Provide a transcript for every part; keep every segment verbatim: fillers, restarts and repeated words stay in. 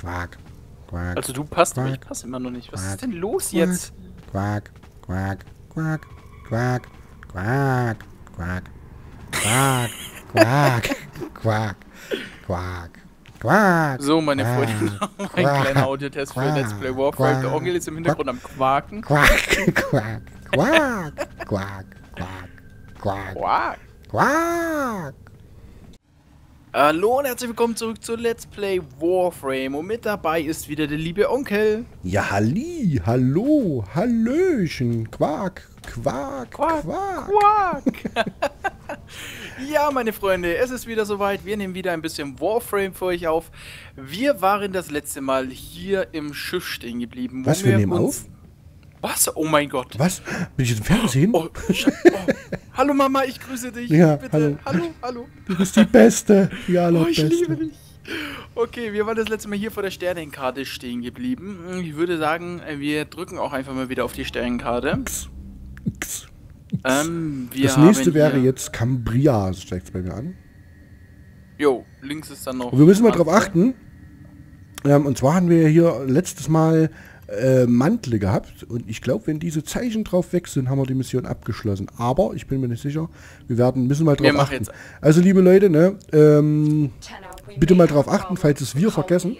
Quack. Quack. Also du passt, Quack, aber ich passe immer noch nicht. Was Quack, ist denn los Quack, jetzt? Quack, Quack, Quack, Quack, Quack, Quack, Quack, Quack, Quack, Quack, Quack. So, meine Quack, Freunde, ein Quack, kleiner Audiotest für Quack, Let's Play Warframe. Der Quack, Onkel ist im Hintergrund am Quaken. Quack, Quack, Quack, Quack, Quack, Quack, Quack. Quack. Hallo und herzlich willkommen zurück zu Let's Play Warframe. Und mit dabei ist wieder der liebe Onkel. Ja, Halli, hallo, Hallöchen, Quack, Quack, Quack, Quack. Quack. Ja, meine Freunde, es ist wieder soweit. Wir nehmen wieder ein bisschen Warframe für euch auf. Wir waren das letzte Mal hier im Schiff stehen geblieben. Was, wir nehmen auf? Was? Oh mein Gott. Was? Bin ich jetzt im Fernsehen? Oh, oh. Hallo Mama, ich grüße dich. Ja, Bitte. hallo. Hallo, hallo. Du bist die Beste, die Oh, ich allerbeste. liebe dich. Okay, wir waren das letzte Mal hier vor der Sternenkarte stehen geblieben. Ich würde sagen, wir drücken auch einfach mal wieder auf die Sternenkarte. X, X, X. Ähm, wir Das nächste haben wäre hier- jetzt Cambria, so steigt es bei mir an. Jo, links ist dann noch... Und wir müssen mal drauf achten. Ähm, und zwar haben wir hier letztes Mal äh, Mantle gehabt. Und ich glaube, wenn diese Zeichen drauf weg sind, haben wir die Mission abgeschlossen. Aber ich bin mir nicht sicher. Wir werden müssen mal drauf Wir machen achten. jetzt- Also liebe Leute, ne, ähm, bitte mal drauf achten, falls es wir vergessen.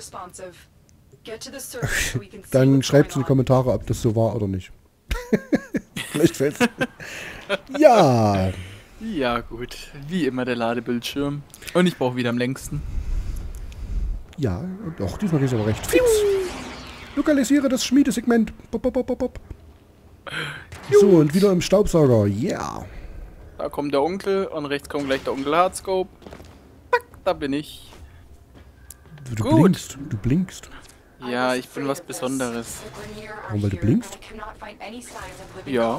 Dann schreibt es in die Kommentare, ob das so war oder nicht. Vielleicht fällt's. Ja. Ja, gut. Wie immer der Ladebildschirm. Und ich brauche wieder am längsten. Ja, doch, diesmal geht es aber recht fix. Lokalisiere das Schmiedesegment. Bop, bop, bop, bop, bop. So, und wieder im Staubsauger. Yeah. Da kommt der Onkel und rechts kommt gleich der Onkel Hardscope. Zack, da bin ich. Du, du Gut. blinkst. Du blinkst. Ja, ich bin was Besonderes. Warum, weil du blinkst? Ja.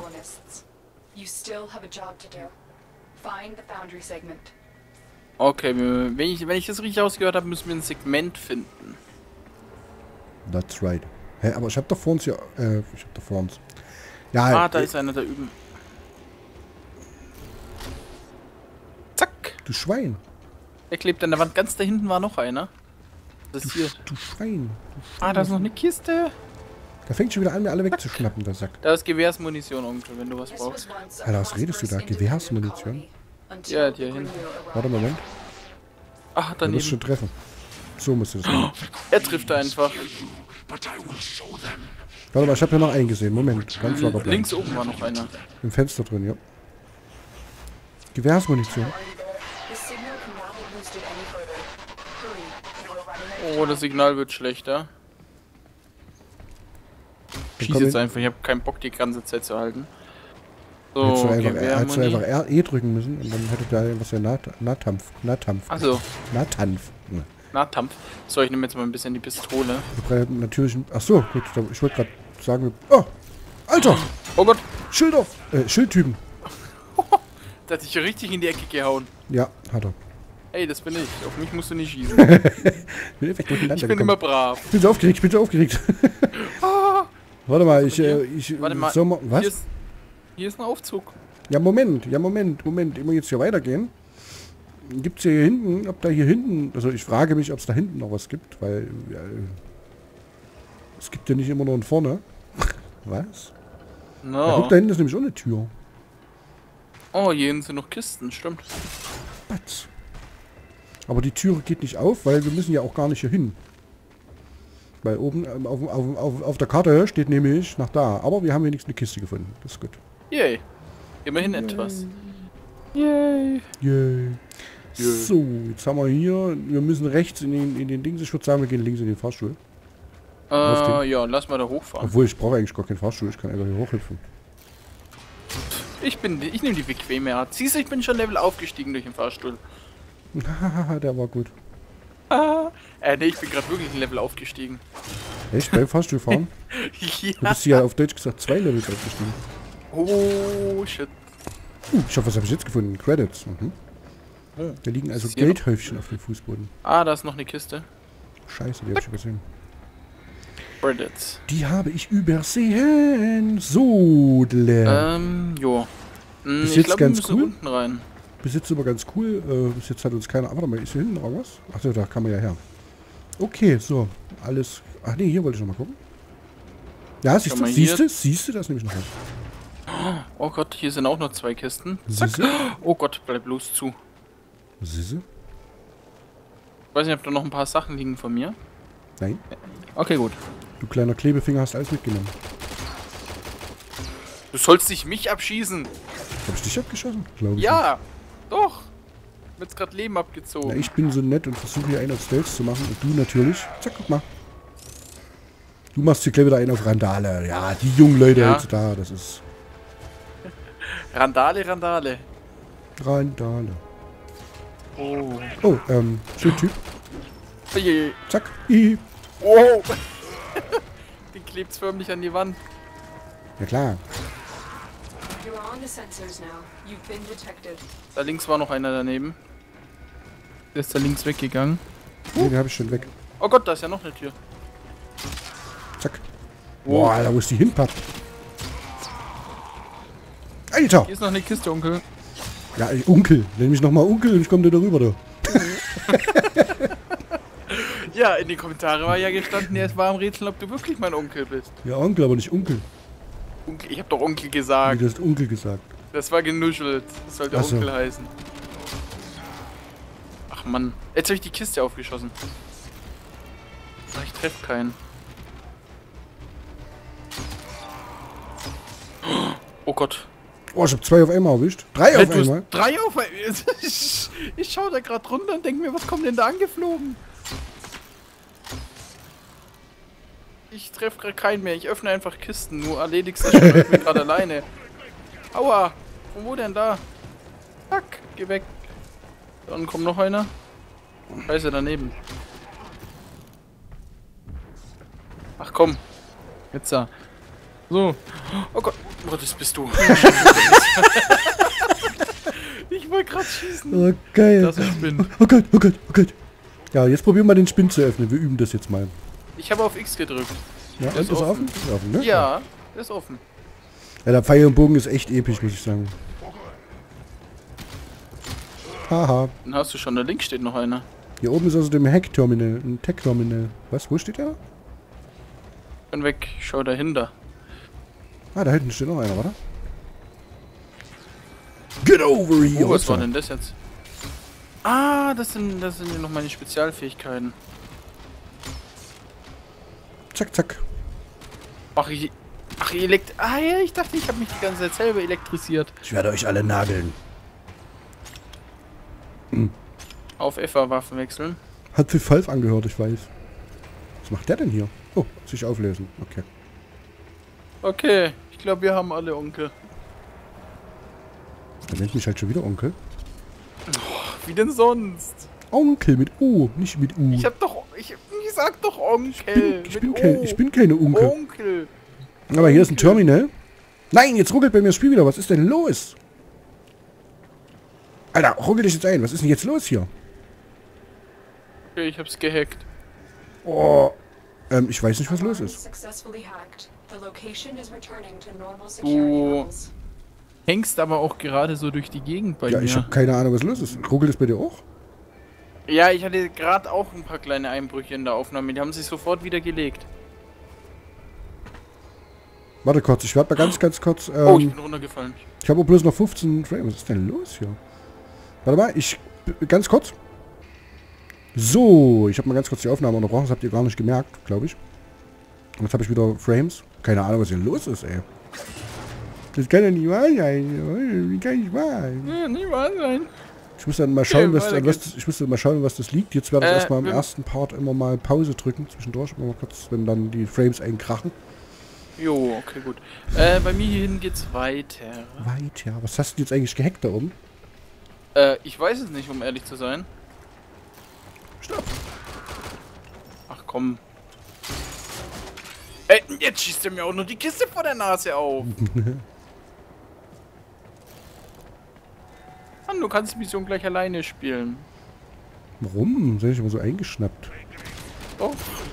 Okay, wir- wenn ich, wenn ich das richtig ausgehört habe, müssen wir ein Segment finden. That's right. Hä, aber ich hab da vor uns ja... Äh, ich hab da vor uns... Ja, Ah, da äh, ist einer da üben. Zack. du Schwein. Er klebt an der Wand. Ganz da hinten war noch einer. Das Du, ist hier. Sch- du Schwein. Ah, da ist noch eine Kiste. Da fängt schon wieder an, mir alle wegzuschnappen, der Sack. Da ist Gewehrsmunition, Onkel, wenn du was brauchst. Alter, was redest du da? Gewehrsmunition? Ja, hier hin. Warte, Moment. Ach, Du musst schon daneben. treffen. So musst du das machen. Er trifft einfach. Warte mal, ich habe hier noch einen gesehen. Moment, ganz locker bleiben. Links oben war noch einer. Im Fenster drin, ja. Gewehrsmunition. Oh, das Signal wird schlechter. Dann Schieß komm jetzt in- einfach, ich habe keinen Bock, die ganze Zeit zu halten. Hättest So, du einfach, hättest du einfach Gewehrsmuni. R, E drücken müssen und dann hätte da was ja Naht, Nahtampf. Nahtampf. Achso, Nahtampf. Ja. Nahtampf. So, ich nehme jetzt mal ein bisschen die Pistole. Wir brauchen natürlich. Ach so, gut. da- Ich wollte gerade sagen. Oh! Alter! Oh Gott, Schilder! Äh, Schildtypen. der hat dich richtig in die Ecke gehauen. Ja, hat er. Ey, das bin ich. Auf mich musst du nicht schießen. Ich bin einfach durcheinander Ich bin gekommen. immer brav. Ich bin so aufgeregt, ich bin so aufgeregt. Warte mal, ich, hier? äh, ich, Warte mal, soll mal, Hier was? ist, hier ist ein Aufzug. Ja, Moment, ja, Moment, Moment, immer jetzt hier weitergehen. Gibt's hier hinten, ob da hier hinten, also ich frage mich, ob es da hinten noch was gibt, weil, ja, es gibt ja nicht immer nur ein vorne. Was? Ja, No. guck, da hinten ist nämlich auch eine Tür. Oh, hier hinten sind noch Kisten, stimmt. Batz. Aber die Türe geht nicht auf, weil wir müssen ja auch gar nicht hier hin. Weil oben ähm, auf, auf, auf, auf der Karte steht nämlich nach da. Aber wir haben wenigstens eine Kiste gefunden. Das ist gut. Yay. Immerhin etwas. Yay. Yay. Yay. So, jetzt haben wir hier, wir müssen rechts in den, in den Dings. Ich würde sagen, wir gehen links in den Fahrstuhl. Auf Äh, ja, lass mal da hochfahren. Obwohl, ich brauche eigentlich gar keinen Fahrstuhl. Ich kann einfach hier hochhüpfen. Ich bin, ich nehme die bequeme Art. Siehst du, ich bin schon Level aufgestiegen durch den Fahrstuhl. Hahaha, der war gut. Ah, äh, nee, ich bin gerade wirklich ein Level aufgestiegen. Echt, beim Fahrstuhlfahren? Du Ja. bist hier auf Deutsch gesagt zwei Levels aufgestiegen. Oh, shit. Uh, ich hoffe, was habe ich jetzt gefunden? Credits. Mhm. Oh. Da liegen also Ist hier noch- Geldhäufchen auf dem Fußboden. Ah, da ist noch eine Kiste. Scheiße, die habe ich übersehen. Credits. Die habe ich übersehen. So, Dle. Ähm, jo. Hm, Bis ich jetzt glaube, wir ganz müssen cool. unten rein. Bis jetzt aber ganz cool. Äh, bis jetzt hat uns keiner... Warte mal, ist hier hinten noch was? Achso, da kann man ja her. Okay, so. Alles. Ach nee, hier wollte ich noch mal gucken. Ja, siehst Schau du, mal siehst hier. du, siehst du, das nehme ich noch was. Oh Gott, hier sind auch noch zwei Kisten. Zack. Siehste? Oh Gott, bleib bloß zu. Siehst du? Ich weiß nicht, ob da noch ein paar Sachen liegen von mir. Nein. Okay, gut. Du kleiner Klebefinger hast alles mitgenommen. Du sollst nicht mich abschießen. Hab ich dich abgeschossen? Glaube ich. Ja, doch. Mir jetzt gerade Leben Na, abgezogen. ich bin so nett und versuche hier einen auf Stealth zu machen. Und du natürlich. Zack, guck mal. Du machst hier gleich wieder einen auf Randale. Ja, die jungen Leute Ja. jetzt da, das ist Randale, Randale. Randale. Oh. Oh, ähm, schön Typ. Oje. Zack. Hihi. Wow. Den klebt's förmlich an die Wand. Ja klar. You're on the sensors now. You've been detected. Da links war noch einer daneben. Der ist da links weggegangen. Nee, den habe ich schon weg. Oh Gott, da ist ja noch eine Tür. Zack. Wow. Boah, Alter, wo ist die hinpackt? Alter! Hier ist noch eine Kiste, Onkel. Ja, ey, Onkel. Nenn mich nochmal Onkel und ich komme da rüber, du. Ja, in den Kommentaren war ja gestanden, es war am Rätsel, ob du wirklich mein Onkel bist. Ja, Onkel, aber nicht Onkel. Onkel, ich hab doch Onkel Wie gesagt. du hast Onkel gesagt. Das war genuschelt. Das sollte Ach so. Onkel heißen. Ach Mann. Jetzt habe ich die Kiste aufgeschossen. Ach, ich treffe keinen. Oh Gott. Oh, ich hab zwei auf einmal erwischt. Drei Hey, auf du hast einmal. drei auf einmal. Ich, ich schau da gerade runter und denke mir, was kommt denn da angeflogen? Ich treffe gerade keinen mehr. Ich öffne einfach Kisten. Du erledigst das schon irgendwie gerade alleine. Aua. Von wo denn da? Zack. Geh weg. Dann kommt noch einer. Scheiße, daneben. Ach komm. Jetzt da. So. Oh Gott. Oh, das bist du. Ich wollte gerade schießen. Oh, geil. Das ist Spinn. Oh Gott, oh Gott, oh Gott. Ja, jetzt probieren wir den Spinn zu öffnen. Wir üben das jetzt mal. Ich habe auf X gedrückt. Ja, Der und ist ist er offen. offen? Ist offen, ne? Ja, der ist offen. Ja, der Pfeil und Bogen ist echt episch, muss ich sagen. Haha. Dann hast du schon, da links steht noch einer. Hier oben ist also dem Hack-Terminal, ein Tech-Terminal. Was, wo steht der? Bin weg, ich schau dahinter. Ah, da hinten steht noch einer, oder? Get over here! Oh, was war denn das jetzt? Ah, das sind, das sind ja noch meine Spezialfähigkeiten. Zack, zack. Ach, ich... Ach, elekt... Ah ja, ich dachte, ich habe mich die ganze Zeit selber elektrisiert. Ich werde euch alle nageln. Auf F A-Waffen wechseln. Hat sich falsch angehört, ich weiß. Was macht der denn hier? Oh, sich auflösen. Okay. Okay, ich glaube, wir haben alle Onkel. Der nennt mich halt schon wieder Onkel. Wie denn sonst? Onkel mit O, nicht mit U. Ich hab doch... Ich, ich sag doch Onkel. Ich bin, ich, mit bin O. kein, ich bin keine Onkel. Onkel. Aber hier ist ein Onkel. Terminal. Nein, jetzt ruckelt bei mir das Spiel wieder. Was ist denn los? Alter, ruckel dich jetzt ein. Was ist denn jetzt los hier? Okay, ich hab's gehackt. Oh. Ähm, ich weiß nicht, was los ist. Successfully hacked. The location is returning to normal Du security levels. hängst aber auch gerade so durch die Gegend bei Ja, mir. ich habe keine Ahnung, was los ist. Ruckelt es bei dir auch? Ja, ich hatte gerade auch ein paar kleine Einbrüche in der Aufnahme. Die haben sich sofort wieder gelegt. Warte kurz, ich werde mal ganz, ganz kurz. Ähm, Oh, ich bin runtergefallen. ich habe bloß noch fünfzehn Frames. Was ist denn los hier? Warte mal, ich. Ganz kurz. So, ich habe mal ganz kurz die Aufnahme unterbrochen. Das habt ihr gar nicht gemerkt, glaube ich. Und jetzt habe ich wieder Frames. Keine Ahnung, was hier los ist, ey. Das kann ja nicht wahr sein. Wie kann nicht wahr sein? Ja, nicht wahr sein. Ich muss dann mal schauen, Okay, was, weiter an was geht's. das, ich muss dann mal schauen, was das liegt. Jetzt werde ich Äh, erstmal im wir- ersten Part immer mal Pause drücken. Zwischendurch immer mal kurz, wenn dann die Frames einkrachen. Jo, okay, gut. Äh, bei mir hierhin geht's weiter. Weit, ja. Was hast du jetzt eigentlich gehackt da oben? Äh, ich weiß es nicht, um ehrlich zu sein. Stopp. Ach komm. Ey, jetzt schießt er mir auch nur die Kiste vor der Nase auf. Mann, du kannst die Mission gleich alleine spielen. Warum? Sind ich immer so eingeschnappt? Oh.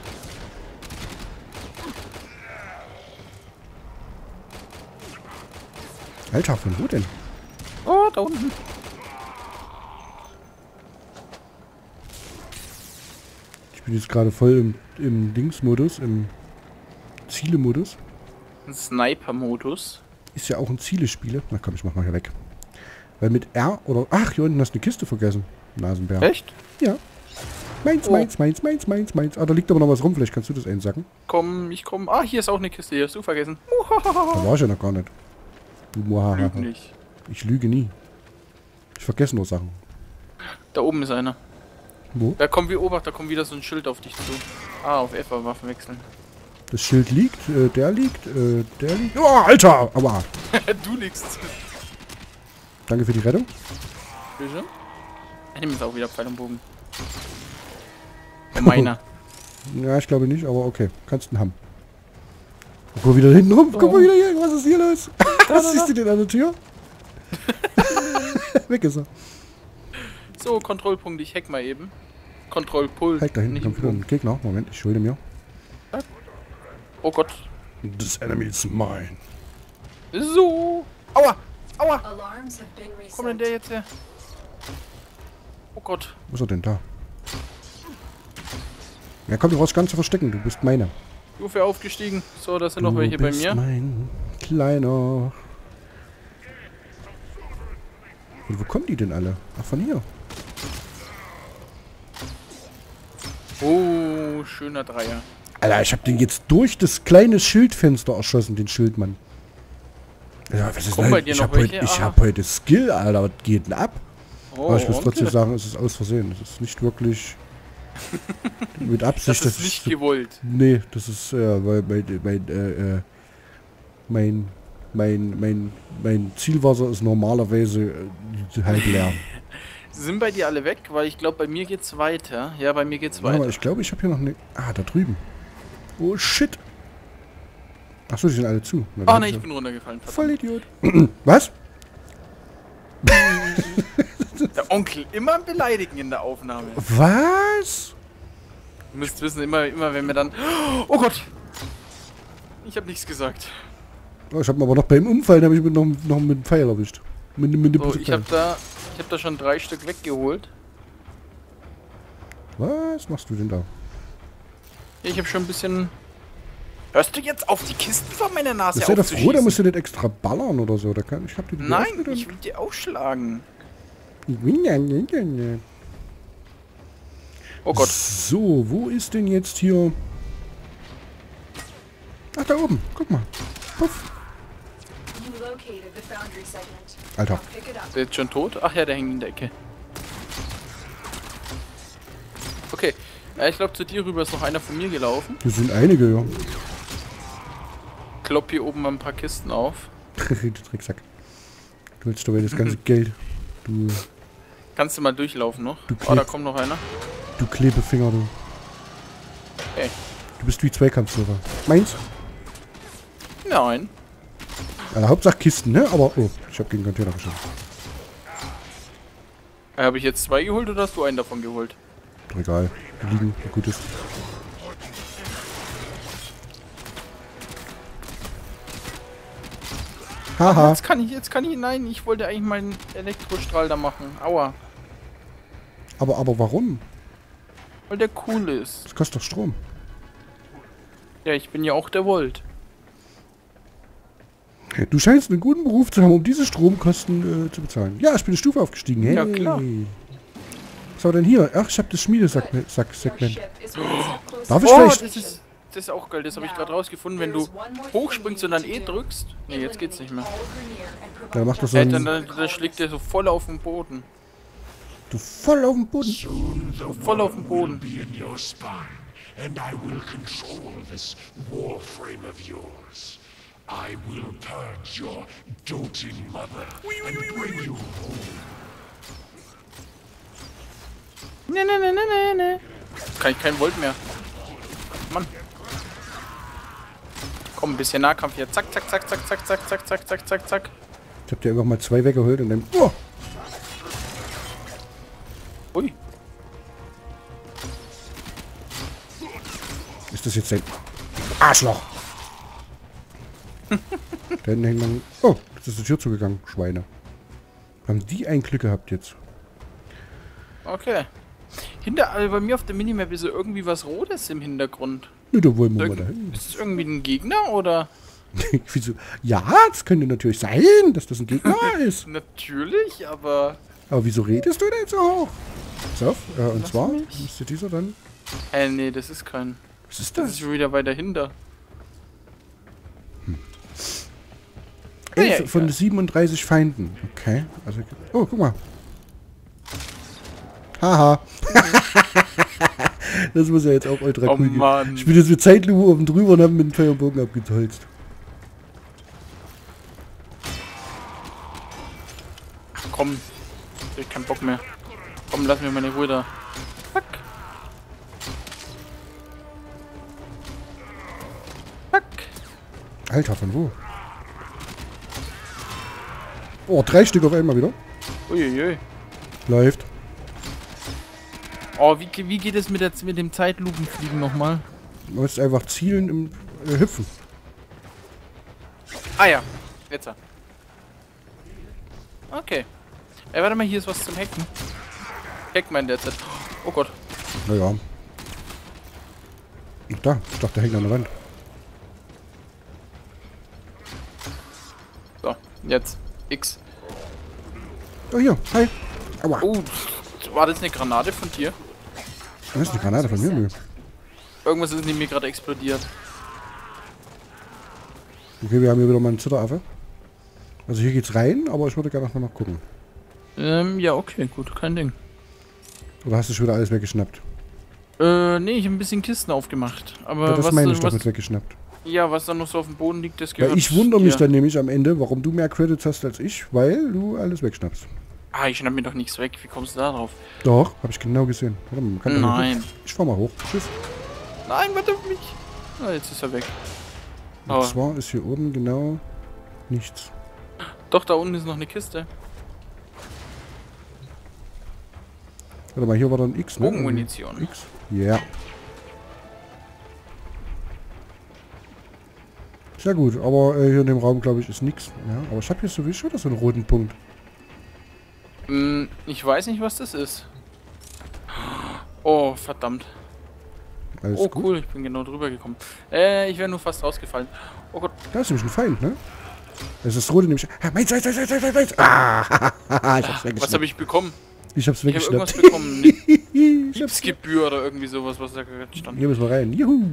Alter, von wo denn? Oh, da unten. Ich bin bin jetzt gerade voll im, im Dings-Modus, im Ziele-Modus. Sniper-Modus. Ist ja auch ein Zielespiele. Na komm, ich mach mal hier weg. Weil mit R oder... Ach, hier unten hast du eine Kiste vergessen. Nasenbär. Echt? Ja. Meins, Oh. meins, meins, meins, meins, meins. Ah, da liegt aber noch was rum. Vielleicht kannst du das einsacken. Komm, ich komm. Ah, hier ist auch eine Kiste. Hier hast du vergessen. Da war ich ja noch gar nicht. Du Muhahaha. Lüg nicht. Ich lüge nie. Ich vergesse nur Sachen. Da oben ist einer. Wo? Da kommt wie Obacht, da kommt wieder so ein Schild auf dich zu. Ah, auf F Waffen wechseln. Das Schild liegt, äh, der liegt, äh, der liegt. Oh, Alter! Aua! Du liegst. Danke für die Rettung. Bitte? Ich nehme jetzt auch wieder Pfeil und Bogen. Meiner. Ja, ich glaube nicht, aber okay. Kannst du haben. Guck mal wieder hinten rum. Guck mal wieder hier. Was ist hier los? Was siehst du denn an der Tür? Weg ist er. So, Kontrollpunkt, ich hack mal eben. Kontrollpult. Halt, da hinten nicht kommt wieder ein Gegner. Moment, ich schulde mir. Oh Gott. This enemy is mine. So. Aua! Aua! Alarms have been Wo kommt denn der reset. jetzt her? Oh Gott. Wo ist er denn da? Ja, komm, du brauchst ganz zu verstecken. Du bist meiner. Stufe aufgestiegen. So, da sind noch Du welche bei bist mir. mein Kleiner. Und wo kommen die denn alle? Ach, von hier. Oh, schöner Dreier. Alter, ich hab den jetzt durch das kleine Schildfenster erschossen, den Schildmann. Ja, was ist Kommen denn? bei dir Ich noch hab, heute, welche? ich Aha. hab heute Skill, Alter. Was geht denn ab? Oh, Aber ich muss trotzdem okay. sagen, es ist aus Versehen. Es ist nicht wirklich mit Absicht. Das ist nicht gewollt. Nee, das ist, äh, weil mein, mein, äh, äh, mein, mein, mein, mein Zielwasser ist normalerweise äh, halb leer. Sind bei dir alle weg? Weil ich glaube, bei mir geht's weiter. Ja, bei mir geht's Warte mal, weiter. ich glaube, ich habe hier noch eine... Ah, da drüben. Oh, shit. Achso, die sind alle zu. Na, Ach dann ne, ist ich ja- bin runtergefallen. verdammt. Voll Idiot. Was? Der Onkel, immer beleidigen in der Aufnahme. Was? Du müsst wissen, immer, immer wenn wir dann... Oh Gott! Ich habe nichts gesagt. Oh, ich habe aber noch beim Umfallen habe ich mit noch, noch mit dem Pfeil erwischt. Mit, mit dem So, ich habe da, ich habe da schon drei Stück weggeholt. Was machst du denn da? Ja, ich habe schon ein bisschen... Hörst du jetzt auf, die Kisten von meiner Nase Bist du da froh, aufzuschießen? da musst du nicht extra ballern oder so. Da kann, ich hab die Nein, geöffnet und- ich will die ausschlagen. Oh Gott. So, wo ist denn jetzt hier... Ach, da oben. Guck mal. Puff. You located the foundry segment. Alter. Now pick it up. Ist der jetzt schon tot? Ach ja, der hängt in der Ecke. Okay. Ja, ich glaube, zu dir rüber ist noch einer von mir gelaufen. Das sind einige, ja. Klopp hier oben mal ein paar Kisten auf. du Drecksack. Du willst dabei das ganze Geld. Du, Kannst du mal durchlaufen noch? Du Oh, da Kleb- kommt noch einer. du Klebefinger, du. Hey. Du bist wie Zweikampfführer. Meins? Nein. Also Hauptsache Kisten, ne? Aber, oh, ich hab gegen Container geschossen. Äh, Habe ich jetzt zwei geholt oder hast du einen davon geholt? Doch egal. Die liegen, wie gut ist. Haha. Jetzt kann ich, jetzt kann ich, nein, ich wollte eigentlich meinen Elektrostrahl da machen. Aua. Aber, aber warum? Weil der cool ist. Das kostet doch Strom. Ja, ich bin ja auch der Volt. Du scheinst einen guten Beruf zu haben, um diese Stromkosten äh, zu bezahlen. Ja, ich bin eine Stufe aufgestiegen. Hey. Ja, klar. Was haben wir denn hier? Ach, ich habe das Your Schmiedesegment. ship is one step closer Darf ich to Oh, vielleicht- das ist, das ist auch geil, das habe ich gerade rausgefunden. Wenn du hochspringst und dann E drückst. Ne, jetzt geht's nicht mehr. Dann macht das so Äh, ein... dann, dann, dann schlägt der so voll auf den Boden. Du voll auf den Boden. So voll auf den Boden. be in your spine, and I will control this warframe of yours. I will purge your doting mother and bring you home. Ne, ne, ne, ne, ne, ne. Kann ich keinen Volt mehr. Mann. Komm, ein bisschen Nahkampf hier. Zack, zack, zack, zack, zack, zack, zack, zack, zack, zack, zack. Ich hab dir einfach mal zwei weggeholt und dann... Oh, Ui. ist das jetzt ein Arschloch? Da hinten hängt man... Oh, jetzt ist die Tür zugegangen. Schweine. Haben die ein Glück gehabt jetzt? Okay. Hinter, also bei mir auf der Minimap ist so irgendwie was Rotes im Hintergrund. Ne, da wollen wir Irg mal dahin. ist das irgendwie ein Gegner oder? Wieso? Ja, das könnte natürlich sein, dass das ein Gegner ist. Natürlich, aber... Aber wieso redest du denn so hoch? Pass auf, äh, und Lass zwar mich. müsste dieser dann... Äh, nee, das ist kein... Was ist Das das? ist schon wieder weiter hinter. elf ja, von egal. siebenunddreißig Feinden. Okay. Also, oh, guck mal. Haha. Das muss ja jetzt auch ultra Oh cool gehen. Mann. Ich bin jetzt mit Zeitlupe oben drüber und hab mit dem Feuerbogen abgetolzt. Komm. Ich hab keinen Bock mehr. Komm, lass mir meine Ruhe da. Fuck. Fuck. Alter, von wo? Oh, drei Stück auf einmal wieder. Uiuiui. Läuft. Oh, wie, wie geht es mit, der, mit dem Zeitlupenfliegen nochmal? Du musst einfach zielen im äh, Hüpfen. Ah ja. Jetzt. Okay. Ey, warte mal, hier ist was zum Hacken. Hack mein derzeit. Oh Gott. Naja. Da, ich dachte, der hängt an der Wand. So, jetzt. X. Oh, hier, hi. Aua. Oh, war das eine Granate von dir? Das ist eine Granate von mir, nö. Irgendwas ist neben mir gerade explodiert. Okay, wir haben hier wieder mal einen Zitteraffe. Also hier geht's rein, aber ich würde gerne noch mal noch gucken. Ähm, ja, okay, gut, kein Ding. Oder hast du schon wieder alles weggeschnappt? Äh, nee, ich habe ein bisschen Kisten aufgemacht. Aber Ja, das was, meine ich doch was, mit weggeschnappt. ja, was dann noch so auf dem Boden liegt, das gehört Weil ich wundere mich dir. dann nämlich am Ende, warum du mehr Credits hast als ich, weil du alles wegschnappst. Ah, ich schnapp mir doch nichts weg. Wie kommst du da drauf? Doch, habe ich genau gesehen. Warte mal, man kann da hoch. Nein. Ich fahr mal hoch. Tschüss. Nein, warte auf mich. Ah, jetzt ist er weg. Und Oh. zwar ist hier oben genau nichts. Doch, da unten ist noch eine Kiste. Warte mal, hier war dann X, ne? Bogenmunition. X? Ja. Sehr gut, aber äh, hier in dem Raum, glaube ich, ist nichts. Ja, aber ich habe hier sowieso schon so einen roten Punkt. Hm, ich weiß nicht, was das ist. Oh, verdammt. Alles Oh, gut. cool, ich bin genau drüber gekommen. Äh, ich wäre nur fast rausgefallen. Oh Gott. Da ist nämlich ein Feind, ne? Das ist das rote nämlich. Ah, meins, meins, meins, meins, meins, meins. Ah, ich hab's weggeschnappt. Was habe ich bekommen? Ich hab's Ich habe irgendwas weggeschnappt. bekommen. Eine Ich hab's Gipsgebühr oder irgendwie sowas, was da gerade stand. Hier müssen wir rein. Juhu.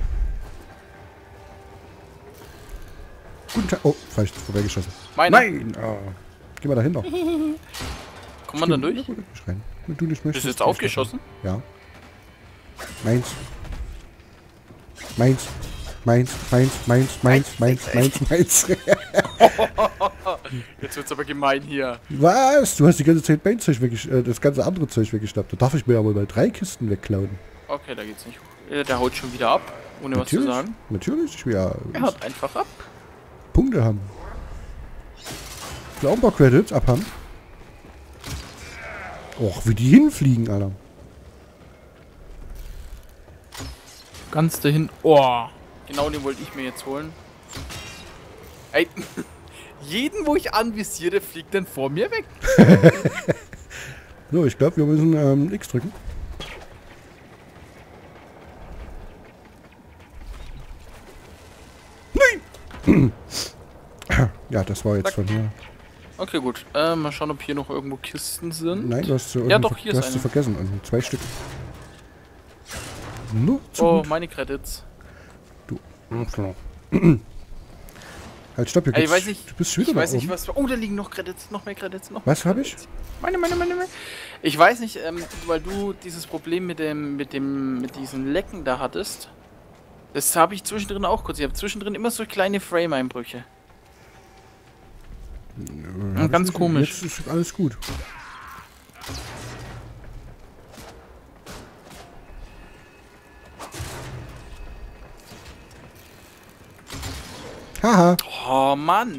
Guten Tag. Oh, falsch, vorbeigeschossen. Meiner. Nein! Oh. Geh mal dahinter. Kommt man dann durch? Ja, gut, ich rein. Wenn du nicht möchtest. Bist du jetzt geh ich aufgeschossen? da rein. Ja. Meins. Meins. Meins, meins, meins, meins, meins, meins, meins. Jetzt wird's aber gemein hier. Was? Du hast die ganze Zeit mein Zeug weggeschnappt, äh, das ganze andere Zeug weggeschnappt. Da darf ich mir aber mal drei Kisten wegklauen. Okay, da geht's nicht hoch. Äh, Der haut schon wieder ab, ohne was zu Natürlich. sagen. Natürlich, ich will ja Er haut einfach ab. Punkte haben. Ich will auch ein paar Credits abhaben. Och, wie die hinfliegen, Alter. Ganz dahin. Oh. Genau den wollte ich mir jetzt holen. Ey. Jeden, wo ich anvisiere, fliegt dann vor mir weg. So, ich glaube, wir müssen ähm, X drücken. Nein! Ja, das war jetzt Zack. von hier. Okay, gut. Äh, mal schauen, ob hier noch irgendwo Kisten sind. Nein, du hast sie, Ja, irgendwie doch, hier du ist hast sie eine. vergessen. Also zwei Stück. Nur zu Oh, gut. meine Credits. Halt, stopp, hier Ey, ich geht's- weiß nicht, Du bist schon wieder ich da weiß nicht, oben. was... Oh, da liegen noch Credits, noch mehr Credits, noch Was mehr habe ich? Credits. Meine, meine, meine, meine. Ich weiß nicht, ähm, weil du dieses Problem mit dem, mit dem, mit diesen Lecken da hattest. Das habe ich zwischendrin auch kurz. Ich habe zwischendrin immer so kleine Frame-Einbrüche. Äh, hab ganz ich nicht. komisch. Jetzt ist alles gut. Haha, Oh, Mann.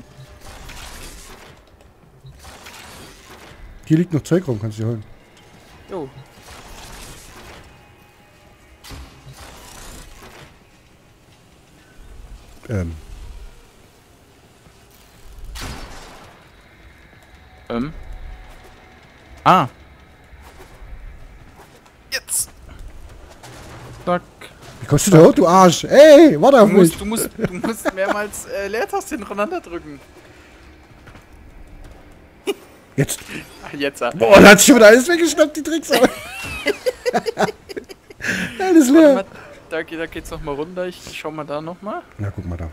hier liegt noch Zeug rum, kannst du dir holen. Jo. Ähm, Ähm. Ah. Jetzt. Zack. Wie kommst du da hoch, du Arsch? Ey, warte Du auf mich. musst, du musst, du musst mehrmals äh, Leertaste hintereinander drücken. Jetzt. Ach, jetzt. ah. Boah, da hat sich schon wieder alles weggeschnappt, die Tricks. Alles Warte leer. mal, da, geht- da geht's nochmal runter. Ich schau mal da nochmal. Na, guck mal da.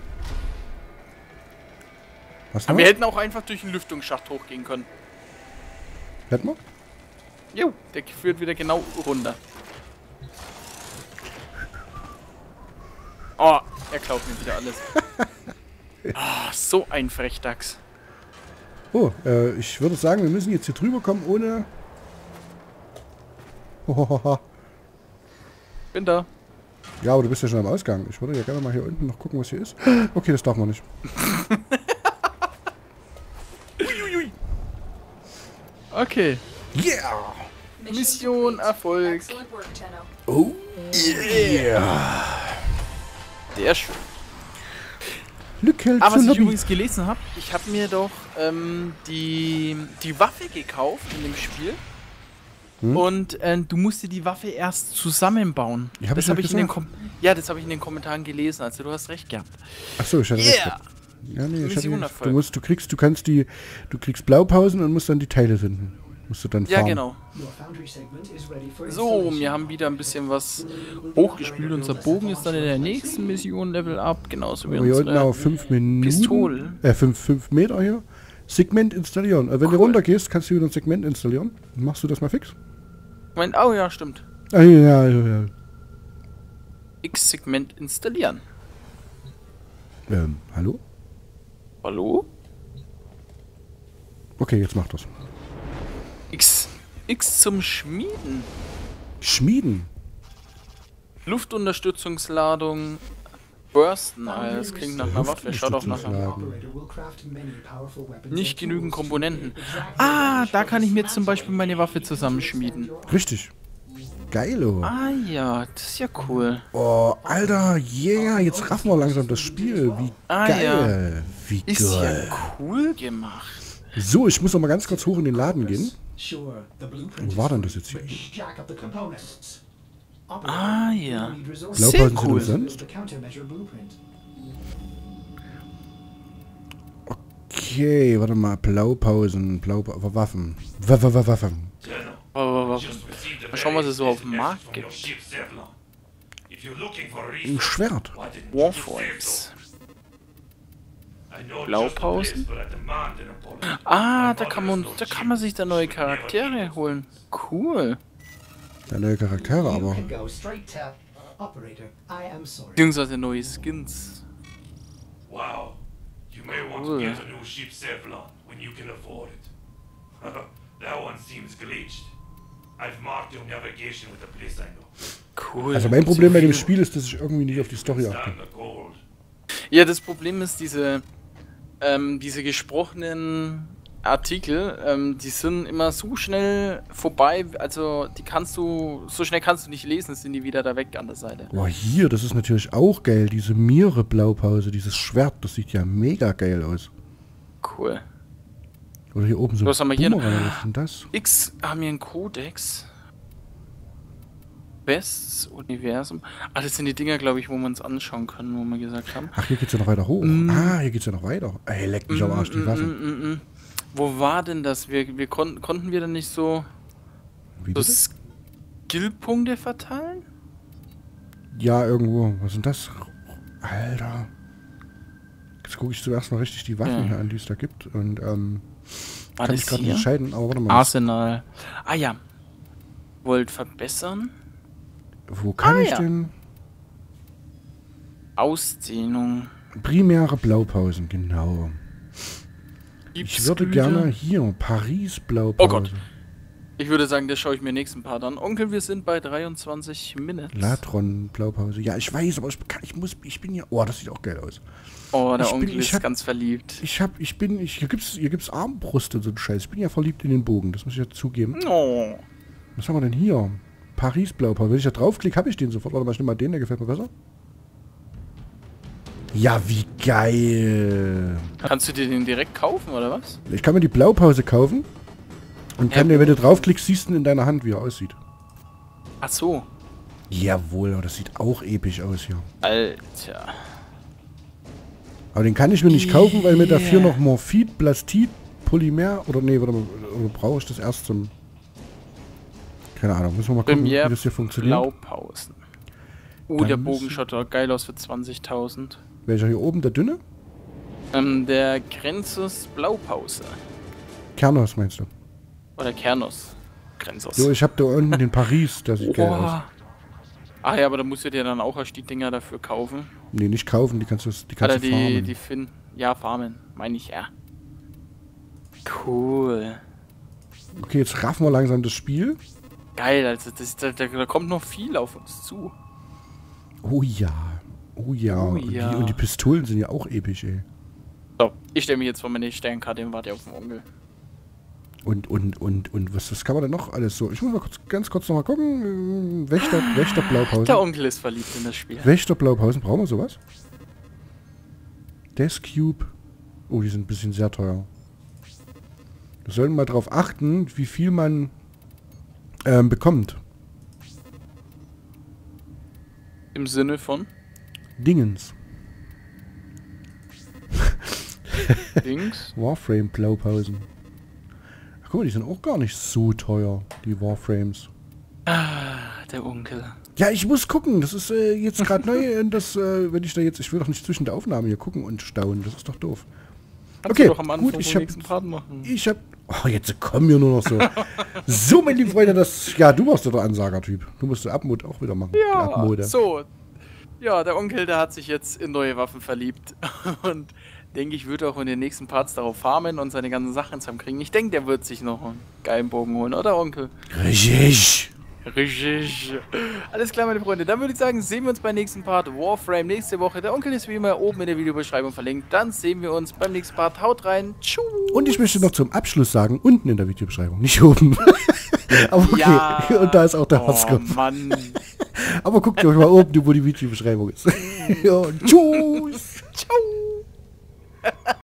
Was Aber noch? wir hätten auch einfach durch den Lüftungsschacht hochgehen können. Hätten wir? Jo, der führt wieder genau runter. Oh, er klaut mir wieder alles. Ah, so ein Frechdachs. Oh, äh, ich würde sagen, wir müssen jetzt hier drüber kommen, ohne... Hohohoho. Bin da. Ja, aber du bist ja schon am Ausgang. Ich würde ja gerne mal hier unten noch gucken, was hier ist. Okay, das darf man nicht. Okay. Yeah! Mission Erfolg. Excellent work, Tenno. Oh, yeah! Sehr schön. Glück hält Aber zur was ich Lobby. übrigens gelesen habe, ich habe mir doch ähm, die, die Waffe gekauft in dem Spiel. Hm? Und äh, du musst dir die Waffe erst zusammenbauen. Ja, hab das ich habe doch ich in den gesagt. Kom Ja, das habe ich in den Kommentaren gelesen, also du hast recht gehabt. Achso, ich hatte recht. Yeah! Ja, nee, ich hatte Mission nicht. Erfolg. Du musst, du kriegst, du kannst die, du kriegst Blaupausen und musst dann die Teile finden. Musst du dann Ja, fahren. genau. So, wir haben wieder ein bisschen was hochgespielt. Unser Bogen ist dann in der nächsten Mission Level Up, genauso wie Aber hier unten unsere auf fünf Minuten. Pistole. Äh, fünf, fünf Meter hier. Segment installieren. Also wenn du Cool. runter gehst, kannst du wieder ein Segment installieren. Machst du das mal fix? Mein, oh ja, stimmt. Ah, ja, ja, ja. X-Segment installieren. Ähm, hallo? Hallo? Okay, jetzt mach das. X. X zum Schmieden. Schmieden. Luftunterstützungsladung. Bursten. Ah, das klingt nach einer Waffe. Schaut auch nach einer. Nicht genügend Komponenten. Ah, da kann ich mir zum Beispiel meine Waffe zusammenschmieden. Richtig. Geilo. Ah ja, das ist ja cool. Oh, Alter, yeah, jetzt raffen wir langsam das Spiel. Wie Ah, geil. Wie Ist geil. ja cool gemacht. So, ich muss noch mal ganz kurz hoch in den Laden gehen. Wo war denn das jetzt hier? Ah ja. Blaupausen Sehr sind cool. umsonst? Okay, warte mal. Blaupausen, Blaupausen, Waffen. W -w -w Waffen. Aber, aber, mal schauen, was es so auf dem Markt gibt. Ein Schwert. Warframes. Blaupausen? Ah, da kann man, da kann man sich da neue Charaktere holen. Cool. Ja, neue Charaktere, aber... Beziehungsweise neue Skins. Wow. You may want Cool. to get a new ship Sevlon when you can afford it. That one seems glitched. I've marked your navigation with a place I know. Cool. Also mein Problem So bei dem viel- Spiel ist, dass ich irgendwie nicht auf die Story achte. Stand the gold. Ja, das Problem ist, diese, ähm, diese gesprochenen Artikel, ähm, die sind immer so schnell vorbei, also die kannst du, so schnell kannst du nicht lesen, sind die wieder da weg an der Seite. Boah, hier, das ist natürlich auch geil. Diese Mire-Blaupause, dieses Schwert, das sieht ja mega geil aus. Cool. Oder hier oben so Was haben wir hier noch? Bumerang, was ist denn das? X haben wir einen Codex. Wests Universum. Ah, das sind die Dinger, glaube ich, wo wir uns anschauen können, wo wir gesagt haben. Ach, hier geht's ja noch weiter hoch. Ah, hier geht's ja noch weiter. Ey, leck mich am Arsch, die Mm, Waffen. mm, mm, mm. Wo war denn das? Wir, wir konnten, konnten wir denn nicht so, Wie so bitte? Skillpunkte verteilen? Ja, irgendwo. Was ist denn das? Alter. Jetzt gucke ich zuerst mal richtig die Waffen Ja. hier an, die es da gibt. Und, ähm... War kann das ich gerade nicht hier? entscheiden, aber warte mal. Arsenal. Ah ja. Wollt verbessern. Wo kann Ah, ich ja. denn? Ausdehnung. Primäre Blaupausen, genau. Ich würde Gipsgüte. gerne hier, Paris Blaupause. Oh Gott. Ich würde sagen, das schaue ich mir nächsten Part an. Onkel, wir sind bei dreiundzwanzig Minuten. Latron Blaupause. Ja, ich weiß, aber ich, kann, ich muss, ich bin ja... Oh, das sieht auch geil aus. Oh, der Ich bin- Onkel ich ist hab- ganz verliebt. Ich hab, ich bin, ich, hier gibt's, hier gibt's Armbrust und so ein Scheiß. Ich bin ja verliebt in den Bogen, das muss ich ja zugeben. Oh. Was haben wir denn hier? Paris Blaupause. Wenn ich da draufklicke, habe ich den sofort. Warte mal, ich nehme mal den, der gefällt mir besser. Ja, wie geil. Kannst du dir den direkt kaufen, oder was? Ich kann mir die Blaupause kaufen und kann Ja, dir, wenn du draufklickst, siehst du in deiner Hand, wie er aussieht. Ach so. Jawohl, aber das sieht auch episch aus hier. Alter. Aber den kann ich mir nicht kaufen, weil mir dafür Yeah. noch Morphid, Plastid, Polymer oder nee, oder, oder brauche ich das erst zum... Keine Ahnung, müssen wir mal gucken, Premiere wie das hier funktioniert. Blaupausen. Oh, Dann der müssen- Bogen schaut doch geil aus für zwanzigtausend. Welcher hier oben, der dünne? Ähm, der Grenzes Blaupause. Kernos meinst du? Oder Kernos. Grenzes. So, ich habe da unten den Paris, der sieht geil aus. Boah. Ah ja, aber da musst du dir dann auch erst die Dinger dafür kaufen. Nee, nicht kaufen, die kannst du, die kannst Oder du die, farmen. die Finn. Ja, farmen. Meine ich, ja. Cool. Okay, jetzt raffen wir langsam das Spiel. Geil, also das, da, da, da kommt noch viel auf uns zu. Oh ja. Oh ja. Oh und, ja. Die, und die Pistolen sind ja auch episch, ey. So, ich stelle mich jetzt vor meine Sternkarte und warte auf den Onkel. Und, und, und, und, was, was kann man denn noch alles so? Ich muss mal kurz, ganz kurz noch mal gucken. Wächter, Wächter Blaupausen. Der Onkel ist verliebt in das Spiel. Wächter Blaupausen, brauchen wir sowas? Desk Cube. Oh, die sind ein bisschen sehr teuer. Wir sollten mal darauf achten, wie viel man ähm, bekommt. Im Sinne von Dingens. Dings. Warframe Blaupausen. Ach, guck mal, die sind auch gar nicht so teuer, die Warframes. Ah, der Onkel. Ja, ich muss gucken. Das ist äh, jetzt gerade neu. Und das, äh, wenn ich da jetzt, ich will doch nicht zwischen der Aufnahme hier gucken und staunen. Das ist doch doof. Kannst Okay, du doch am Anfang gut, ich vom hab- nächsten Part machen. Ich hab. Oh, jetzt kommen wir nur noch so. So, meine lieben Freunde, das. Ja, du warst doch der Ansager-Typ. Du musst die Abmod auch wieder machen. Die Ja, Abmode. so. Ja, der Onkel, der hat sich jetzt in neue Waffen verliebt. Und denke ich, wird auch in den nächsten Parts darauf farmen und seine ganzen Sachen zusammenkriegen. Ich denke, der wird sich noch einen geilen Bogen holen, oder Onkel? Richtig. Richtig. Alles klar, meine Freunde. Dann würde ich sagen, sehen wir uns beim nächsten Part Warframe nächste Woche. Der Onkel ist wie immer oben in der Videobeschreibung verlinkt. Dann sehen wir uns beim nächsten Part. Haut rein. Tschüss. Und ich möchte noch zum Abschluss sagen, unten in der Videobeschreibung, nicht oben. Aber okay, Ja. und da ist auch der Oh, Hotskopf. Mann. Aber guckt euch mal oben, wo die Videobeschreibung ist. Ja, tschüss. Ciao.